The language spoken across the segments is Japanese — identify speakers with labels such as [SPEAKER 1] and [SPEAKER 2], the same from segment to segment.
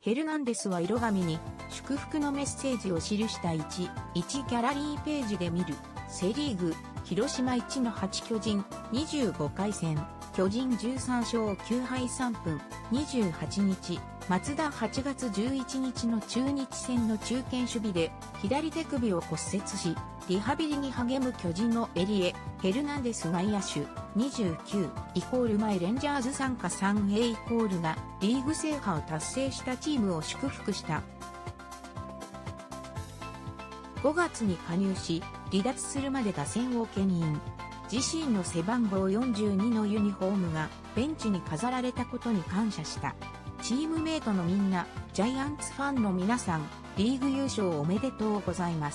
[SPEAKER 1] ヘルナンデスは色紙に祝福のメッセージを記した1ギャラリーページで見る。セリーグ、広島1-8巨人25回戦、巨人13勝9敗3分、28日、松田8月11日の中日戦の中堅守備で左手首を骨折し、リハビリに励む巨人のエリエ、ヘルナンデス外野手29前レンジャーズ参加 3A がリーグ制覇を達成したチームを祝福した。5月に加入し、離脱するまで打線を牽引。自身の背番号42のユニフォームがベンチに飾られたことに感謝した。チームメイトのみんな、ジャイアンツファンの皆さん、リーグ優勝おめでとうございます。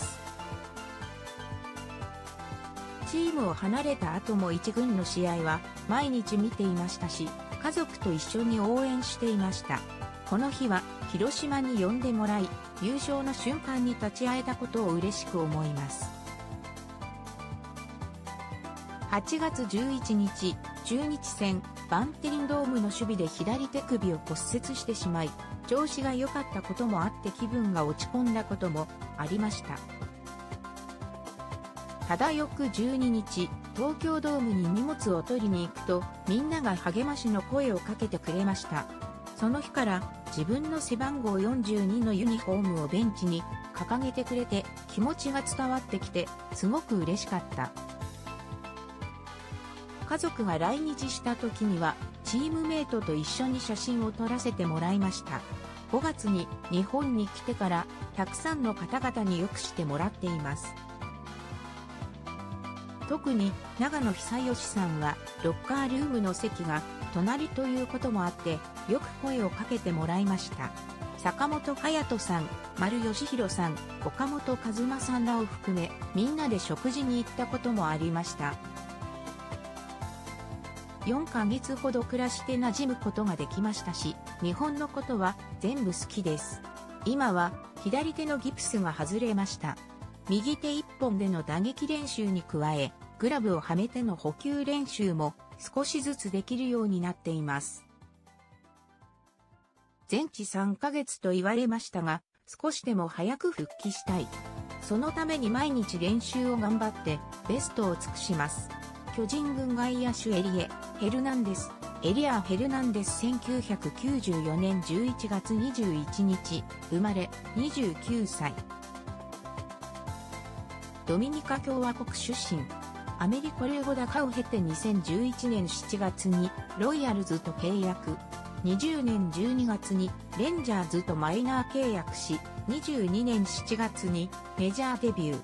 [SPEAKER 1] チームを離れた後も一軍の試合は毎日見ていましたし、家族と一緒に応援していました。この日は広島に呼んでもらい、優勝の瞬間に立ち会えたことを嬉しく思います。8月11日、中日戦、バンテリンドームの守備で左手首を骨折してしまい、調子が良かったこともあって気分が落ち込んだこともありました。ただ翌12日、東京ドームに荷物を取りに行くと、みんなが励ましの声をかけてくれました。その日から自分の背番号42のユニフォームをベンチに掲げてくれて気持ちが伝わってきて、すごく嬉しかった。家族が来日した時には、チームメイトと一緒に写真を撮らせてもらいました。5月に日本に来てから、たくさんの方々によくしてもらっています。特に長野久義さんはロッカールームの席が隣ということもあってよく声をかけてもらいました。坂本勇人さん、丸義弘さん、岡本和真さんらを含めみんなで食事に行ったこともありました。4ヶ月ほど暮らして馴染むことができましたし、日本のことは全部好きです。今は左手のギプスが外れました。右手一本での打撃練習に加え、グラブをはめての補給練習も少しずつできるようになっています。全治3ヶ月と言われましたが、少しでも早く復帰したい。そのために毎日練習を頑張ってベストを尽くします。巨人軍外野手エリア・ヘルナンデス1994年11月21日生まれ29歳。ドミニカ共和国出身。アメリカ留学高を経て2011年7月にロイヤルズと契約。20年12月にレンジャーズとマイナー契約し、22年7月にメジャーデビュ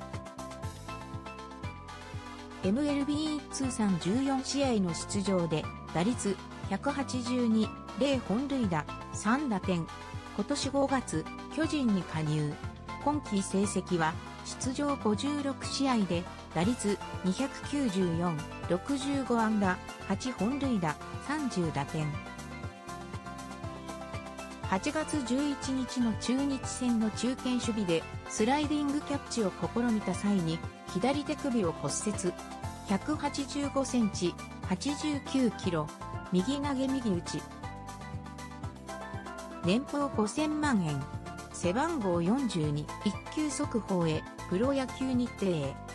[SPEAKER 1] ー。MLB 通算14試合の出場で打率182、0本塁打、3打点。今年5月、巨人に加入。今季成績は出場56試合で打率294、65安打、8本塁打、30打点。8月11日の中日戦の中堅守備でスライディングキャッチを試みた際に左手首を骨折。185センチ、89キロ、右投げ右打ち。年俸5000万円。背番号42、一級速報へ、プロ野球日程へ。